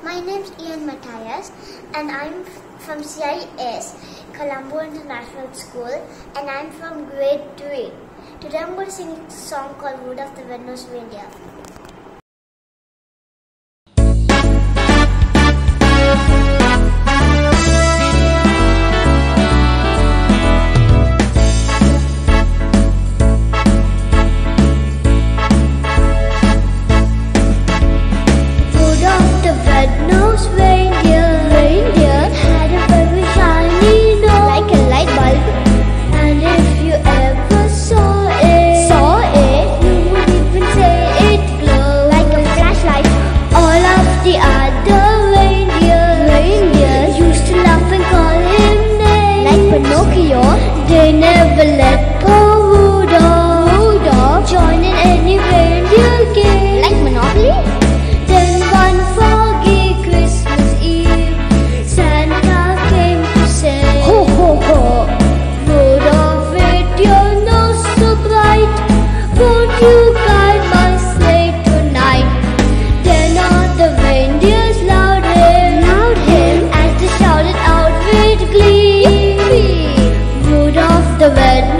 My name's Ian Matthias and I'm from CIS, Colombo International School, and I'm from grade 3. Today I'm going to sing a song called Rudolph the Red-Nosed Reindeer. They never let go. Rudolph join in any reindeer game, like Monopoly. Then one foggy Christmas Eve, Santa came to say, ho ho ho, Rudolph, with your nose so bright, won't you guide my sleigh tonight? Then all the reindeers loud him as they shouted out with glee. The red